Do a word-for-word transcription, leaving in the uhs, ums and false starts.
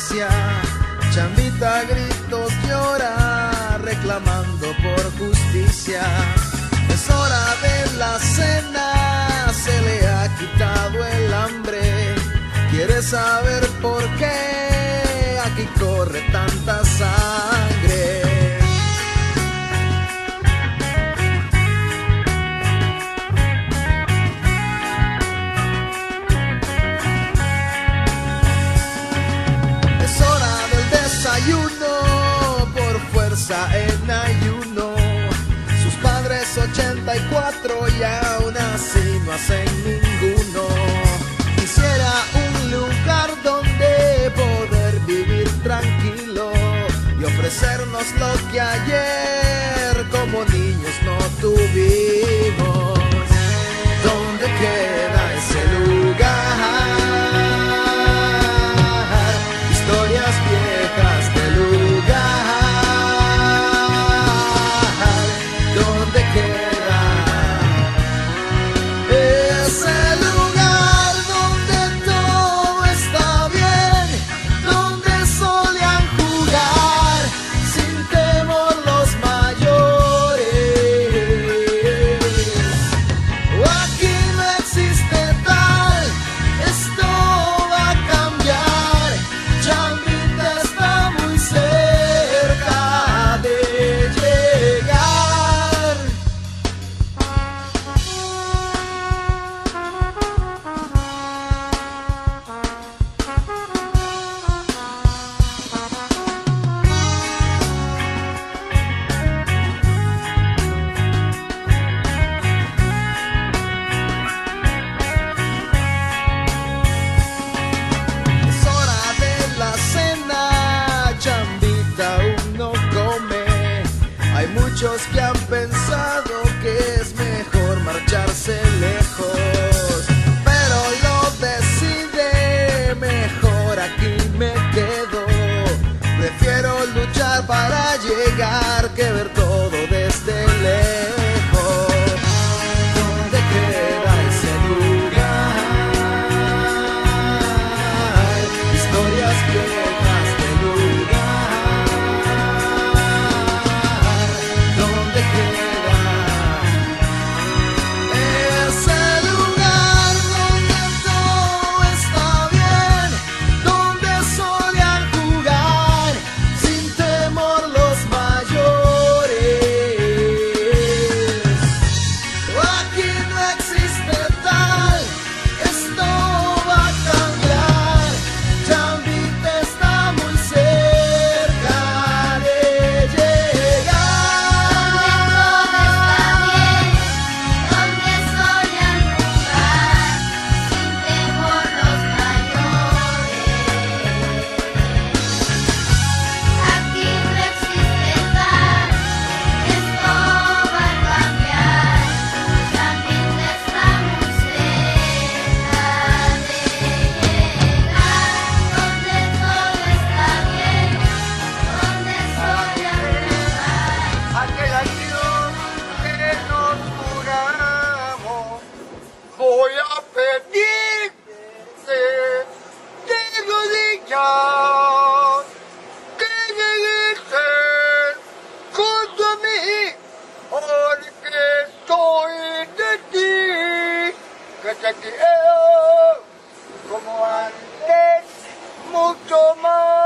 justicia. Chambita a gritos llora, reclamando por justicia. Es hora de la cena, se le ha quitado el hambre. Quiere saber por qué aquí corre tanta sangre. Es hora del desayuno, por fuerza en ayuno. Sus padres ochenta y cuatro y aún así no hacen ninguno. Quisiera un lugar donde poder vivir tranquilo y ofrecernos lo que ayer como niños no tuvimos. ¿Dónde queda ese lugar? Historias viejas del lugar. ¿Dónde queda ese lugar donde todo está bien? Donde solían jugar sin temor los mayores. Aquí no existe tal, esto va a cambiar. Chambita está muy cerca de llegar. Es hora de la cena, Chambita aún no come. Hay muchos que han pensado que es mejor marcharse lejos, pero lo decide, mejor aquí me quedo. Prefiero luchar para llegar que ver todo desde lejos. ¿Dónde queda ese lugar? Historias viejas del lugar. ¿Dónde queda ese lugar donde todo está bien? Donde solían jugar sin temor los mayores. Aquí no existe tal, esto va a cambiar. Chambita está muy cerca de llegar. Donde solían jugar sin temor los mayores. Aquí no existe tal, esto va a cambiar. Chambita está muy cerca de llegar. Donde todo está bien, donde solían jugar. Aquel acción que nos juramos, voy a pedirte de rodillas que regreses junto a mí, porque soy de ti, que te quiero como antes, mucho más.